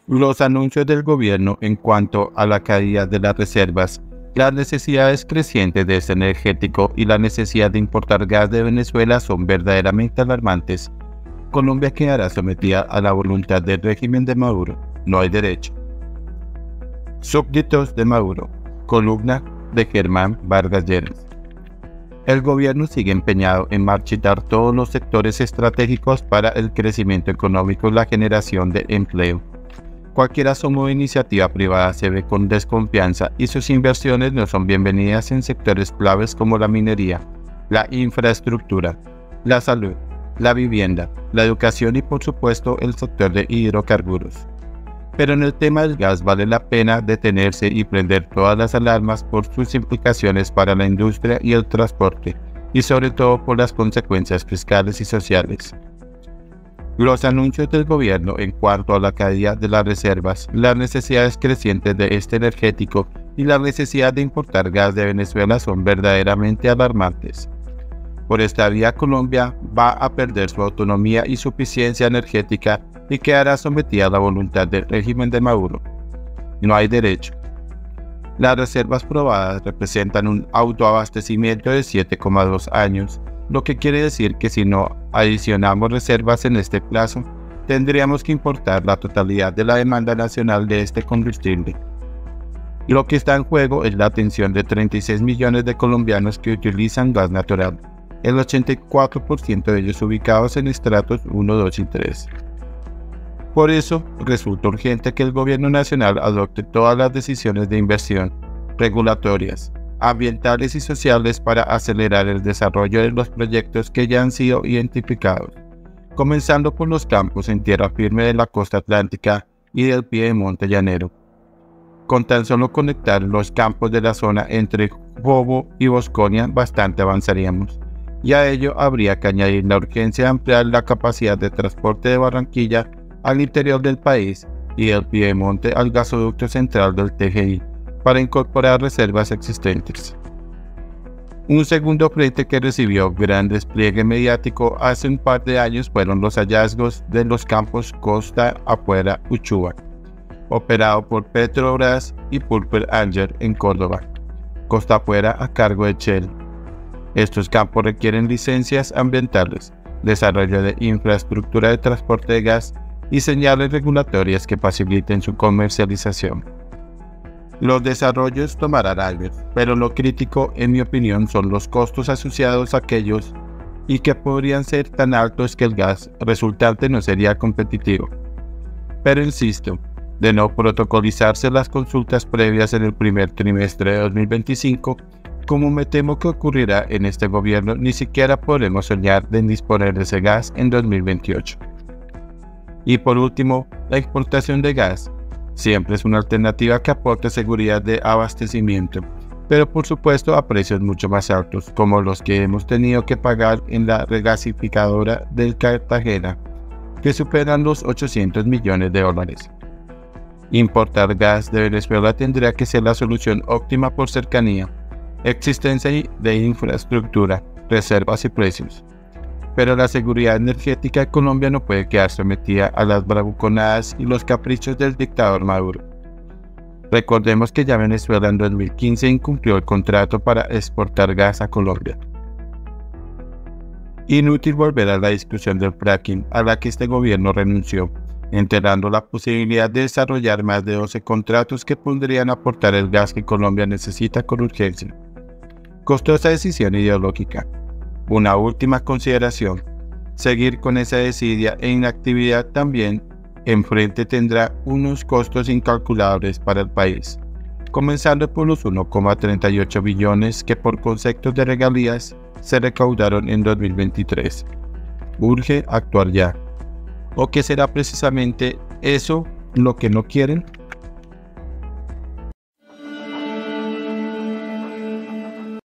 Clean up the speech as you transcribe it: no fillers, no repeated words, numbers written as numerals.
Los anuncios del gobierno en cuanto a la caída de las reservas, las necesidades crecientes de este energético y la necesidad de importar gas de Venezuela son verdaderamente alarmantes. Colombia quedará sometida a la voluntad del régimen de Maduro. No hay derecho. Súbditos de Maduro. Columna de Germán Vargas Lleras. El gobierno sigue empeñado en marchitar todos los sectores estratégicos para el crecimiento económico y la generación de empleo. Cualquier asomo de iniciativa privada se ve con desconfianza y sus inversiones no son bienvenidas en sectores claves como la minería, la infraestructura, la salud, la vivienda, la educación y por supuesto el sector de hidrocarburos. Pero en el tema del gas vale la pena detenerse y prender todas las alarmas por sus implicaciones para la industria y el transporte, y sobre todo por las consecuencias fiscales y sociales. Los anuncios del gobierno en cuanto a la caída de las reservas, las necesidades crecientes de este energético y la necesidad de importar gas de Venezuela son verdaderamente alarmantes. Por esta vía, Colombia va a perder su autonomía y suficiencia energética y quedará sometida a la voluntad del régimen de Maduro. No hay derecho. Las reservas probadas representan un autoabastecimiento de 7,2 años, lo que quiere decir que si no adicionamos reservas en este plazo, tendríamos que importar la totalidad de la demanda nacional de este combustible. Lo que está en juego es la atención de 36 millones de colombianos que utilizan gas natural, el 84% de ellos ubicados en estratos 1, 2 y 3. Por eso, resulta urgente que el gobierno nacional adopte todas las decisiones de inversión, regulatorias, ambientales y sociales para acelerar el desarrollo de los proyectos que ya han sido identificados, comenzando por los campos en tierra firme de la costa atlántica y del piedemonte llanero. Con tan solo conectar los campos de la zona entre Jobo y Bosconia bastante avanzaríamos, y a ello habría que añadir la urgencia de ampliar la capacidad de transporte de Barranquilla al interior del país y del piedemonte al gasoducto central del TGI, para incorporar reservas existentes. Un segundo frente que recibió gran despliegue mediático hace un par de años fueron los hallazgos de los campos Costa Afuera Uchuva, operado por Petrobras y Purple Angel en Córdoba, Costa Afuera a cargo de Shell. Estos campos requieren licencias ambientales, desarrollo de infraestructura de transporte de gas y señales regulatorias que faciliten su comercialización. Los desarrollos tomarán años, pero lo crítico, en mi opinión, son los costos asociados a aquellos y que podrían ser tan altos que el gas resultante no sería competitivo. Pero insisto, de no protocolizarse las consultas previas en el primer trimestre de 2025, como me temo que ocurrirá en este gobierno, ni siquiera podremos soñar de disponer de ese gas en 2028. Y por último, la exportación de gas siempre es una alternativa que aporta seguridad de abastecimiento, pero por supuesto a precios mucho más altos, como los que hemos tenido que pagar en la regasificadora del Cartagena, que superan los 800 millones de dólares. Importar gas de Venezuela tendría que ser la solución óptima por cercanía, existencia de infraestructura, reservas y precios. Pero la seguridad energética de Colombia no puede quedar sometida a las bravuconadas y los caprichos del dictador Maduro. Recordemos que ya Venezuela en 2015 incumplió el contrato para exportar gas a Colombia. Inútil volver a la discusión del fracking a la que este gobierno renunció, enterrando la posibilidad de desarrollar más de 12 contratos que podrían aportar el gas que Colombia necesita con urgencia. Costosa decisión ideológica. Una última consideración, seguir con esa desidia e inactividad también enfrente tendrá unos costos incalculables para el país, comenzando por los 1,38 billones que por conceptos de regalías se recaudaron en 2023. Urge actuar ya. ¿O qué será precisamente eso lo que no quieren?